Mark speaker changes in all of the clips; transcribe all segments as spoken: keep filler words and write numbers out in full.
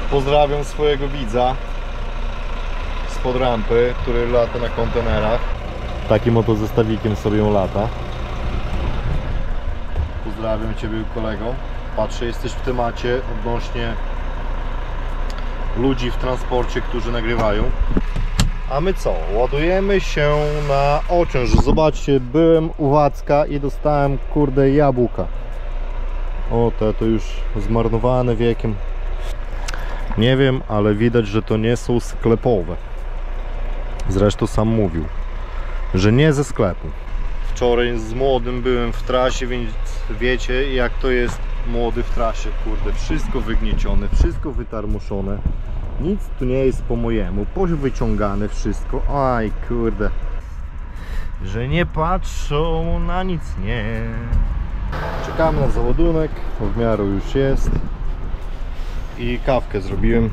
Speaker 1: Pozdrawiam swojego widza spod rampy, który lata na kontenerach. Takim oto zestawikiem sobie on lata. Pozdrawiam Ciebie, kolego. Patrzę, jesteś w temacie odnośnie ludzi w transporcie, którzy nagrywają. A my co? Ładujemy się na ociąż. Zobaczcie, byłem u Wacka i dostałem, kurde, jabłka. O, te to już zmarnowane wiekiem. Nie wiem, ale widać, że to nie są sklepowe. Zresztą sam mówił, że nie ze sklepu. Wczoraj z młodym byłem w trasie, więc wiecie, jak to jest młody w trasie. Kurde, wszystko wygniecione, wszystko wytarmuszone. Nic tu nie jest po mojemu, powyciągane wszystko. Aj, kurde, że nie patrzą na nic, nie. Czekamy na załadunek, w miarę już jest. I kawkę zrobiłem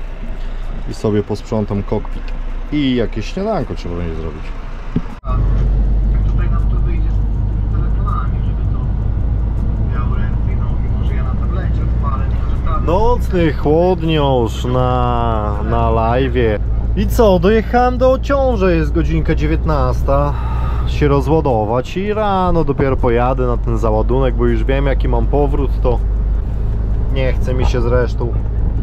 Speaker 1: i sobie posprzątam kokpit. I jakieś śniadanko trzeba będzie zrobić.
Speaker 2: A tutaj nam to wyjdzie z telefonami, żeby to miało ręce i nogi. Może ja na tablecie odpalę, tylko że
Speaker 1: Nocny chłodniusz na, na live'ie. I co, dojechałem do Ociąża, jest godzinka dziewiętnasta. Się rozładować i rano dopiero pojadę na ten załadunek, bo już wiem, jaki mam powrót, to nie chce mi się zresztą.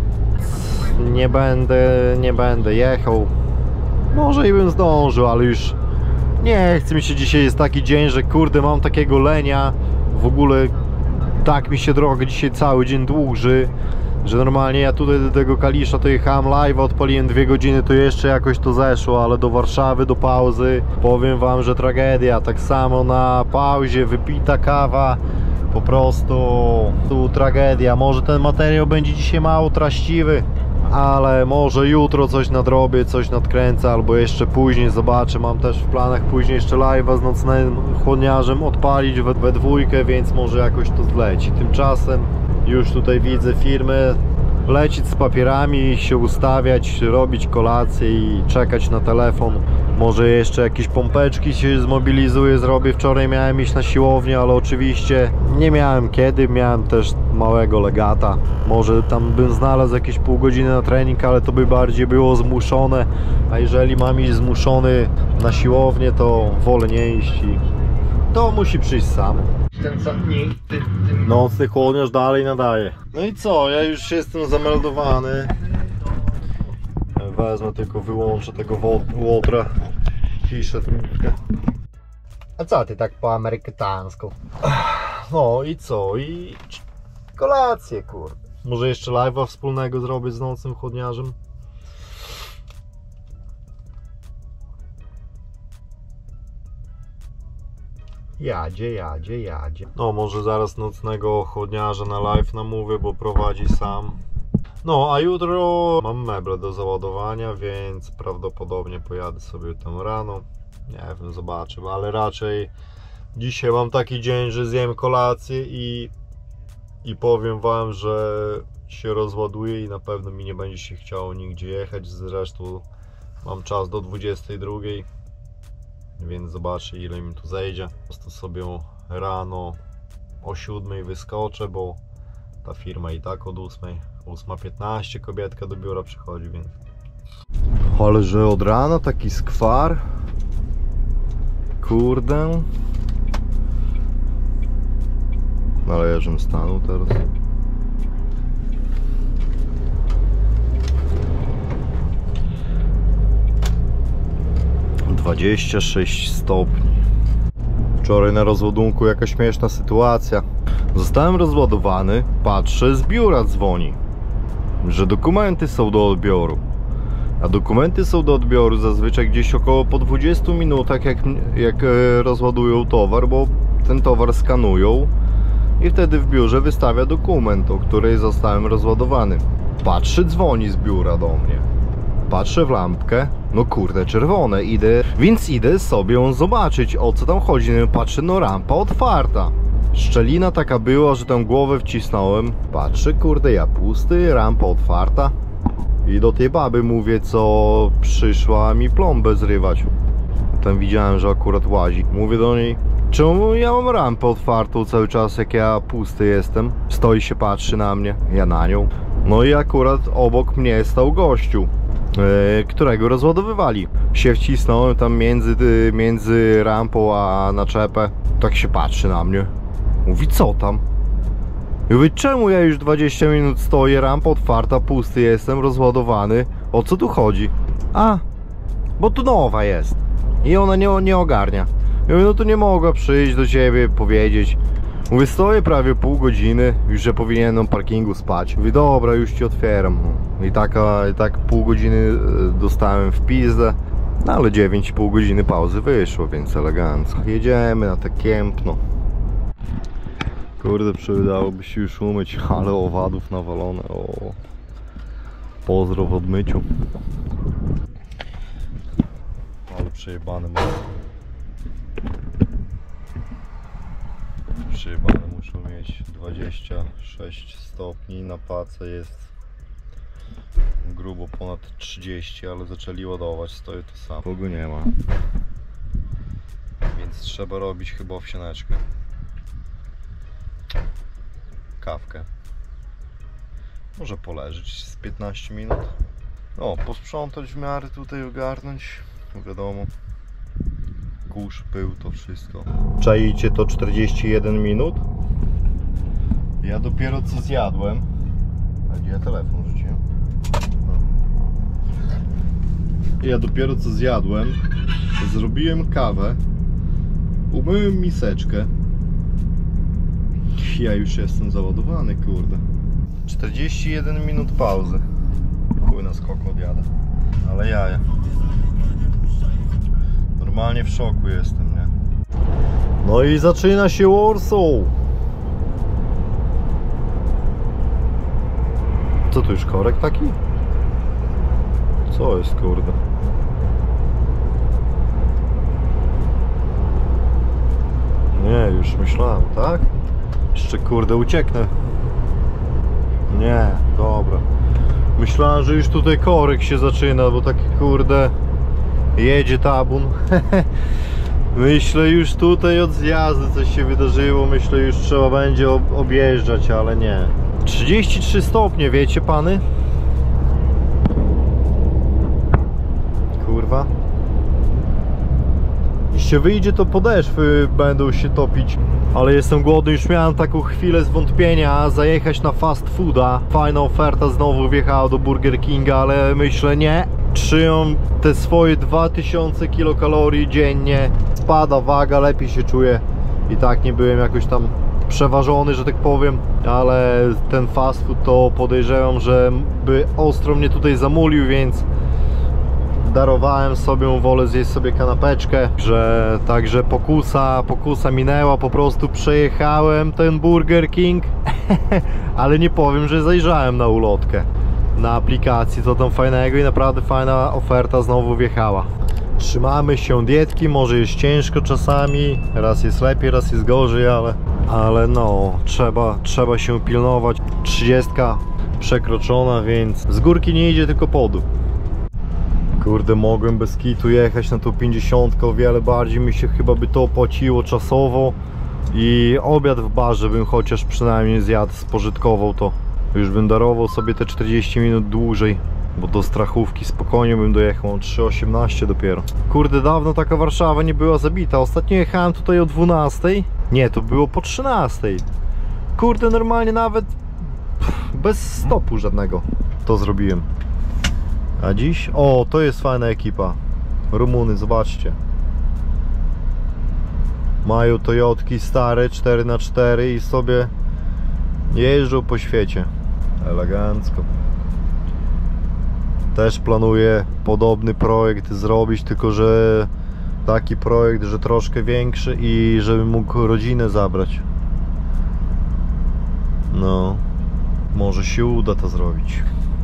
Speaker 1: Nie będę, nie będę jechał. Może i bym zdążył, ale już nie chce mi się. Dzisiaj jest taki dzień, że kurde, mam takiego lenia. W ogóle tak mi się droga dzisiaj cały dzień dłuży, że normalnie ja tutaj do tego Kalisza to jechałem live, odpaliłem dwie godziny, to jeszcze jakoś to zeszło, ale do Warszawy, do pauzy, powiem wam, że tragedia. Tak samo na pauzie, wypita kawa, po prostu tu tragedia. Może ten materiał będzie dzisiaj mało treściwy, ale może jutro coś nadrobię, coś nadkręcę, albo jeszcze później zobaczę. Mam też w planach później jeszcze live'a z nocnym chłodniarzem odpalić we, we dwójkę, więc może jakoś to zleci. Tymczasem już tutaj widzę firmy lecieć z papierami, się ustawiać, robić kolację i czekać na telefon. Może jeszcze jakieś pompeczki się zmobilizuję, zrobię. Wczoraj miałem iść na siłownię, ale oczywiście nie miałem kiedy, miałem też małego legata. Może tam bym znalazł jakieś pół godziny na trening, ale to by bardziej było zmuszone, a jeżeli mam iść zmuszony na siłownię, to wolę nie iść i to musi przyjść sam.
Speaker 2: ten zadnik, ty, ty...
Speaker 1: Nocny chłodniarz dalej nadaje. No i co, ja już jestem zameldowany. Wezmę tylko, wyłączę tego łotra. Ciszę troszkę.
Speaker 3: A co ty tak po amerykańsku?
Speaker 1: No i co, i kolację, kurde. Może jeszcze live'a wspólnego zrobić z nocnym chłodniarzem.
Speaker 3: Jadzie, jadzie, jadzie.
Speaker 1: No może zaraz nocnego chłodniarza na live namówię, bo prowadzi sam. No a jutro mam meble do załadowania, więc prawdopodobnie pojadę sobie tam rano. Nie wiem, zobaczę, ale raczej dzisiaj mam taki dzień, że zjem kolację i, i powiem wam, że się rozładuję i na pewno mi nie będzie się chciało nigdzie jechać. Zresztą mam czas do dwudziestej drugiej, więc zobaczę, ile mi tu zejdzie. Po prostu sobie rano o siódmej wyskoczę, bo ta firma i tak od ósmej, ósma piętnaście kobietka do biura przychodzi, więc... Ale że od rana taki skwar. Kurde. Ale ja żem stanął teraz. dwadzieścia sześć stopni. Wczoraj na rozładunku jaka śmieszna sytuacja. Zostałem rozładowany, patrzę, z biura dzwoni, że dokumenty są do odbioru. A dokumenty są do odbioru zazwyczaj gdzieś około po dwudziestu minutach, jak, jak rozładują towar, bo ten towar skanują i wtedy w biurze wystawia dokument, o której zostałem rozładowany. Patrzę, dzwoni z biura do mnie. Patrzę w lampkę, no kurde, czerwone, idę, więc idę sobie ją zobaczyć, o co tam chodzi. No, patrzę, no rampa otwarta. Szczelina taka była, że tam głowę wcisnąłem. Patrzę, kurde, ja pusty, rampa otwarta. I do tej baby mówię, co przyszła mi plombę zrywać. Tam widziałem, że akurat łazi. Mówię do niej, czemu ja mam rampę otwartą cały czas, jak ja pusty jestem? Stoi się, patrzy na mnie, ja na nią. No i akurat obok mnie stał gościu, yy, którego rozładowywali. Się wcisnąłem tam między, yy, między rampą a naczepę. Tak się patrzy na mnie. Mówi, co tam? I mówię, czemu ja już dwadzieścia minut stoję, rampa otwarta, pusty jestem, rozładowany. O co tu chodzi? A, bo tu nowa jest i ona nie, nie ogarnia. Ja mówię, no to nie mogła przyjść do ciebie, powiedzieć. Mówię, stoję prawie pół godziny, już że powinienem na parkingu spać. Mówię, dobra, już ci otwieram. I tak, i tak pół godziny dostałem w pizdę. No ale dziewięć i pół godziny pauzy wyszło, więc elegancko. Jedziemy na te Kępno. Kurde, przydałoby się już umyć, ale owadów nawalone. O, pozdro w odmyciu. Ale przejebane mam. Przejebane muszą mieć dwadzieścia sześć stopni, na pace jest grubo ponad trzydzieści, ale zaczęli ładować, stoi to samo. Kogo nie ma. Więc trzeba robić chyba owsianeczkę. Kawkę. Może poleżeć z piętnaście minut. O, posprzątać w miarę tutaj, ogarnąć. Wiadomo. Kurz, pył, to wszystko. Czaicie to czterdzieści jeden minut? Ja dopiero co zjadłem. A gdzie ja telefon rzuciłem? Ja dopiero co zjadłem. Zrobiłem kawę. Umyłem miseczkę. Ja już jestem załadowany, kurde. czterdzieści jeden minut pauzy. Chuj na skok odjadę. Ale jaja. Normalnie w szoku jestem, nie? No i zaczyna się Warsaw. Co tu już korek taki? Co jest, kurde? Nie, już myślałem, tak? Jeszcze, kurde, ucieknę. Nie, dobra. Myślałem, że już tutaj korek się zaczyna, bo taki, kurde, jedzie tabun. Myślę, już tutaj od zjazdu coś się wydarzyło. Myślę, już trzeba będzie objeżdżać, ale nie. trzydzieści trzy stopnie, wiecie pany? Kurwa. Jeśli wyjdzie, to podeszwy będą się topić. Ale jestem głodny, już miałem taką chwilę zwątpienia zajechać na fast fooda. Fajna oferta, znowu wjechała do Burger Kinga, ale myślę, nie. Trzymam te swoje dwa tysiące kilokalorii dziennie. Spada waga, lepiej się czuję. I tak nie byłem jakoś tam przeważony, że tak powiem. Ale ten fast food to podejrzewam, że by ostro mnie tutaj zamulił, więc darowałem sobie, wolę zjeść sobie kanapeczkę, że także pokusa, pokusa minęła, po prostu przejechałem ten Burger King, ale nie powiem, że zajrzałem na ulotkę, na aplikacji, co tam fajnego i naprawdę fajna oferta znowu wjechała. Trzymamy się dietki, może jest ciężko czasami, raz jest lepiej, raz jest gorzej, ale, ale no, trzeba, trzeba się pilnować. Trzydziestka przekroczona, więc z górki nie idzie, tylko po dół. Kurde, mogłem bez kitu jechać na tą pięćdziesiątkę, o wiele bardziej mi się chyba by to opłaciło czasowo i obiad w barze bym chociaż przynajmniej zjadł, spożytkował to. Już bym darował sobie te czterdzieści minut dłużej, bo do Strachówki spokojnie bym dojechał, mam trzy osiemnaście dopiero. Kurde, dawno taka Warszawa nie była zabita. Ostatnio jechałem tutaj o dwunastej. Nie, to było po trzynastej. Kurde, normalnie nawet bez stopu żadnego to zrobiłem. A dziś? O, to jest fajna ekipa. Rumuny, zobaczcie. Mają Toyotki stare cztery na cztery i sobie jeżdżą po świecie. Elegancko. Też planuję podobny projekt zrobić, tylko że taki projekt, że troszkę większy i żebym mógł rodzinę zabrać. No, może się uda to zrobić.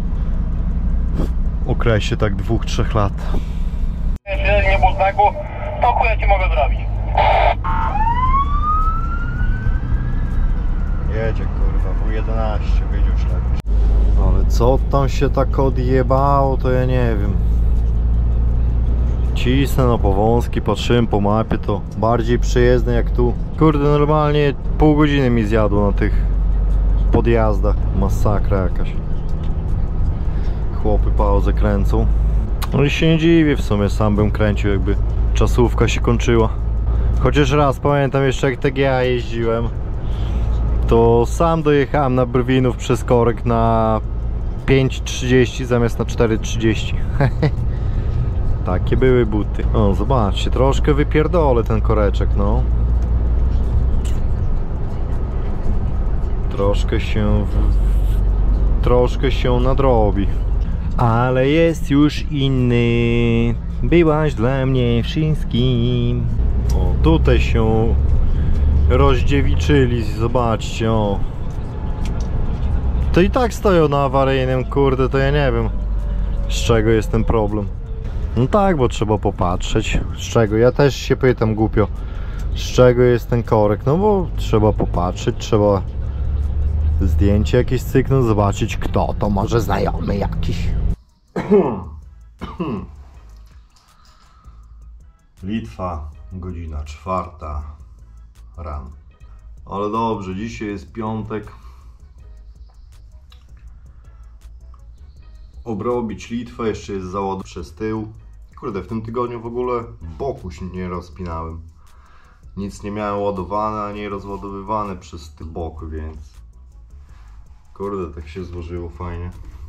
Speaker 1: W okresie tak dwóch, trzech lat.
Speaker 4: Jeśli nie było znaku, to chuj ja ci mogę zrobić.
Speaker 1: Jedzie, kurwa, W jedenaście, wyjdzie już lepiej. Ale co tam się tak odjebało, to ja nie wiem. Cisnę na powązki, patrzyłem po mapie, to bardziej przejezdne jak tu. Kurde, normalnie pół godziny mi zjadło na tych podjazdach. Masakra jakaś. pauzę kręcą. No i się nie dziwię, w sumie sam bym kręcił, jakby czasówka się kończyła. Chociaż raz pamiętam jeszcze, jak T G A jeździłem, to sam dojechałem na Brwinów przez korek na pięć trzydzieści zamiast na cztery trzydzieści. Takie były buty. O, zobaczcie, troszkę wypierdolę ten koreczek, no. Troszkę się w... troszkę się nadrobi. Ale jest już inny. Byłaś dla mnie wszystkim. O, tutaj się rozdziewiczyli, zobaczcie, o. To i tak stoją na awaryjnym, kurde, to ja nie wiem, z czego jest ten problem. No tak, bo trzeba popatrzeć, z czego, ja też się pytam głupio, z czego jest ten korek, no bo trzeba popatrzeć, trzeba zdjęcie jakieś cyknąć, zobaczyć kto to, może znajomy jakiś. Litwa, godzina czwarta rano. Ale dobrze, dzisiaj jest piątek. Obrobić Litwę, jeszcze jest załód przez tył. Kurde, w tym tygodniu w ogóle boku się nie rozpinałem. Nic nie miałem ładowane, ani rozładowywane przez te boku, więc kurde, tak się złożyło fajnie.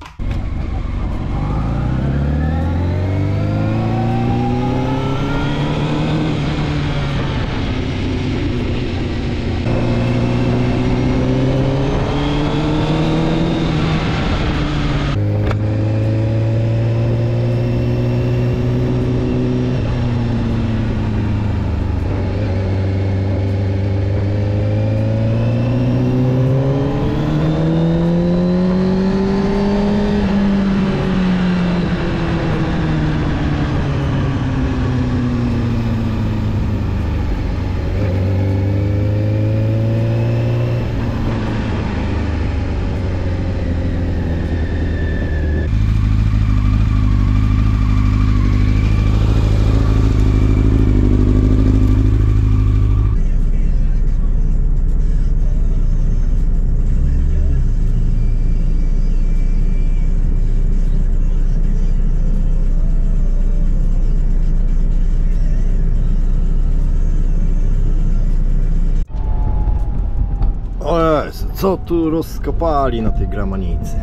Speaker 1: O Jezu, co tu rozkopali na tej gramanicy?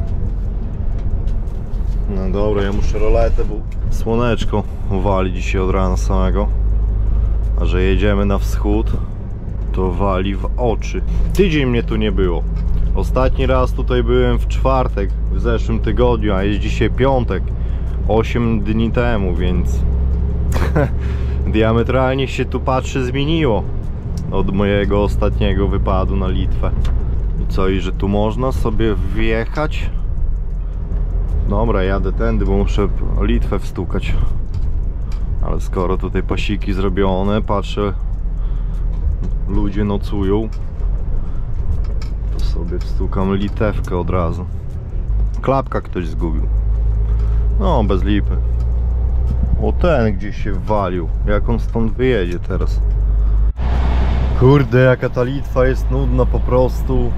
Speaker 1: No dobra, ja muszę roletę, bo słoneczko wali dzisiaj od rana samego. A że jedziemy na wschód, to wali w oczy. Tydzień mnie tu nie było. Ostatni raz tutaj byłem w czwartek, w zeszłym tygodniu, a jest dzisiaj piątek. osiem dni temu, więc diametralnie się tu patrzy zmieniło od mojego ostatniego wypadu na Litwę. I co, i że tu można sobie wjechać? Dobra, jadę tędy, bo muszę Litwę wstukać. Ale skoro tutaj pasiki zrobione, patrzę, ludzie nocują, to sobie wstukam litewkę od razu. Klapka ktoś zgubił. No, bez lipy. O, ten gdzieś się walił. Jak on stąd wyjedzie teraz? Kurde, jaka ta Litwa jest nudna po prostu.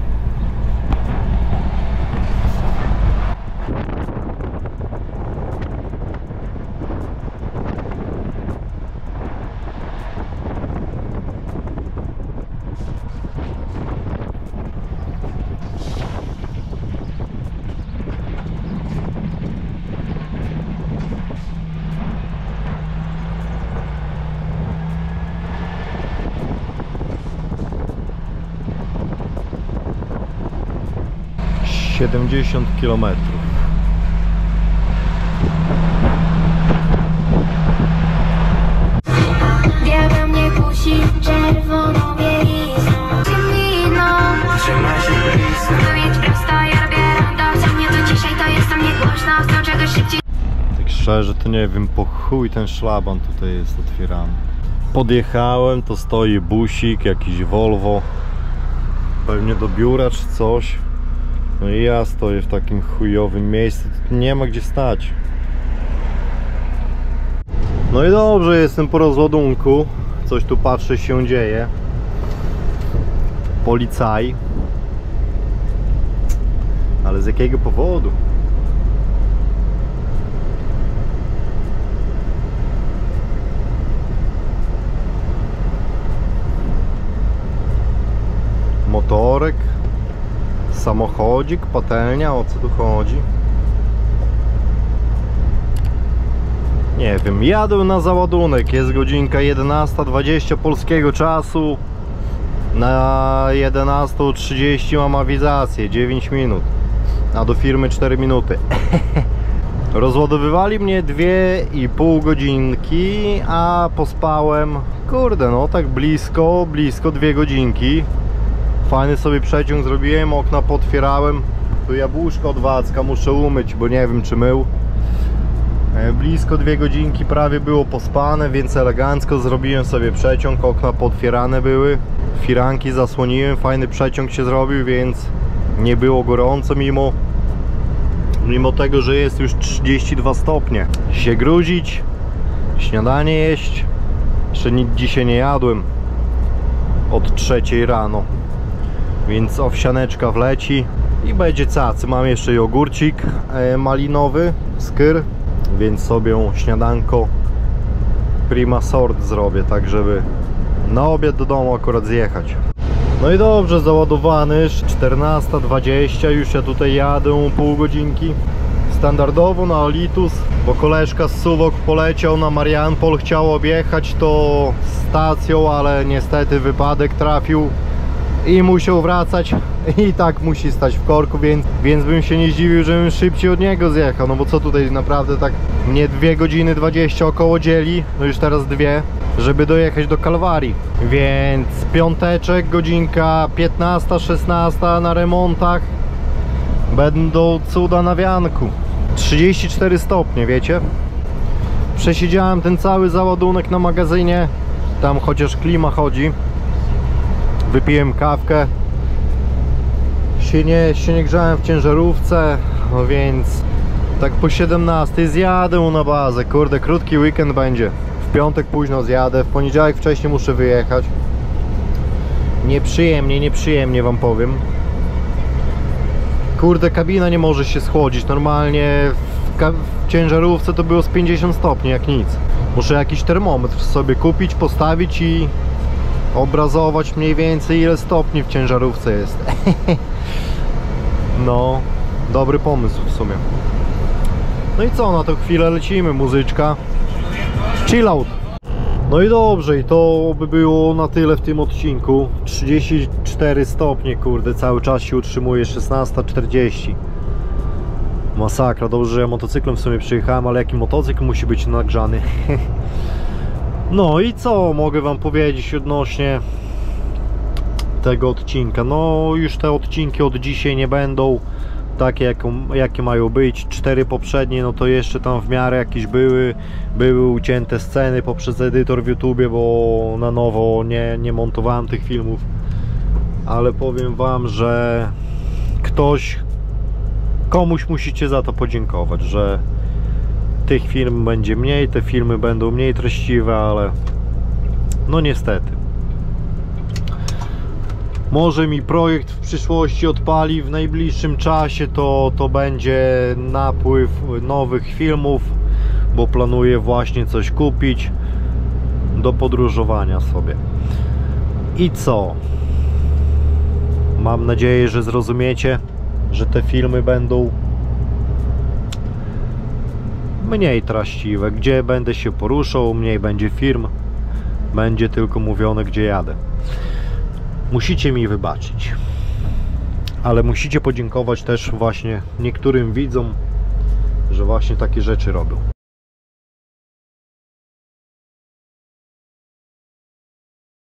Speaker 1: siedemdziesiąt kilometrów.
Speaker 5: Biega mnie kusi czerwoną bielizną. Trzymaj się blisko. No jedź prosto, ja robię rondo. Co mnie to dzisiaj, to jest o mnie głośno. Chcę czegoś szybciej.
Speaker 1: Tak szczerze to nie wiem, po chuj ten szlaban tutaj jest otwierany. Podjechałem, to stoi busik, jakiś Volvo. Pewnie do biura czy coś. No i ja stoję w takim chujowym miejscu, nie ma gdzie stać. No i dobrze, jestem po rozładunku. Coś tu patrzę się dzieje. Policaj. Ale z jakiego powodu? samochodzik, patelnia, o co tu chodzi? Nie wiem, jadę na załadunek, jest godzinka jedenasta dwadzieścia polskiego czasu. Na jedenasta trzydzieści mam awizację, dziewięć minut, a do firmy cztery minuty. Rozładowywali mnie dwie i pół godzinki, a pospałem, kurde no tak blisko, blisko dwie godzinki. Fajny sobie przeciąg zrobiłem, okna potwierałem. Tu jabłuszko od Wacka muszę umyć, bo nie wiem czy mył. Blisko dwie godzinki prawie było pospane, więc elegancko zrobiłem sobie przeciąg, okna potwierane były. Firanki zasłoniłem, fajny przeciąg się zrobił, więc nie było gorąco mimo Mimo tego, że jest już trzydzieści dwa stopnie. Się gruzić, śniadanie jeść. Jeszcze nic dzisiaj nie jadłem od trzeciej rano, więc owsianeczka wleci i będzie cacy. Mam jeszcze jogurcik e, malinowy, skyr, więc sobie śniadanko prima sort zrobię, tak żeby na obiad do domu akurat zjechać. No i dobrze, załadowany, czternasta dwadzieścia, już ja tutaj jadę pół godzinki. Standardowo na Olitus, bo koleżka z Suwok poleciał na Mariampol, chciał objechać to stacją, ale niestety wypadek trafił i musiał wracać i tak musi stać w korku, więc, więc bym się nie zdziwił, żebym szybciej od niego zjechał, no bo co tutaj naprawdę tak mnie dwie godziny dwadzieścia około dzieli, no już teraz dwie, żeby dojechać do Kalwarii, więc piąteczek, godzinka piętnasta szesnasta na remontach, będą cuda na wianku. Trzydzieści cztery stopnie, wiecie? Przesiedziałem ten cały załadunek na magazynie, tam chociaż klima chodzi. Wypiłem kawkę, się nie, się nie grzałem w ciężarówce, no więc tak po siedemnastej zjadę na bazę. Kurde, krótki weekend będzie. W piątek późno zjadę, w poniedziałek wcześniej muszę wyjechać. Nieprzyjemnie, nieprzyjemnie wam powiem. Kurde, kabina nie może się schłodzić. Normalnie w, w ciężarówce to było z pięćdziesiąt stopni, jak nic. Muszę jakiś termometr sobie kupić, postawić i obrazować mniej więcej ile stopni w ciężarówce jest. No, dobry pomysł w sumie. No i co, na tą chwilę lecimy, muzyczka. Chill out. No i dobrze, i to by było na tyle w tym odcinku. Trzydzieści cztery stopnie, kurde, cały czas się utrzymuje, szesnasta czterdzieści. Masakra, dobrze, że ja motocyklem w sumie przyjechałem, ale jaki motocykl musi być nagrzany. No i co mogę wam powiedzieć odnośnie tego odcinka? No już te odcinki od dzisiaj nie będą takie jakie, jakie mają być. Cztery poprzednie, no to jeszcze tam w miarę jakieś były były ucięte sceny poprzez edytor w YouTubie, bo na nowo nie, nie montowałem tych filmów, ale powiem wam, że ktoś komuś musicie za to podziękować, że tych film będzie mniej, te filmy będą mniej treściwe, ale no niestety. Może mi projekt w przyszłości odpali w najbliższym czasie, to, to będzie napływ nowych filmów, bo planuję właśnie coś kupić do podróżowania sobie. I co? Mam nadzieję, że zrozumiecie, że te filmy będą mniej treściwe, gdzie będę się poruszał, mniej będzie firm, będzie tylko mówione, gdzie jadę. Musicie mi wybaczyć, ale musicie podziękować też właśnie niektórym widzom, że właśnie takie rzeczy robią.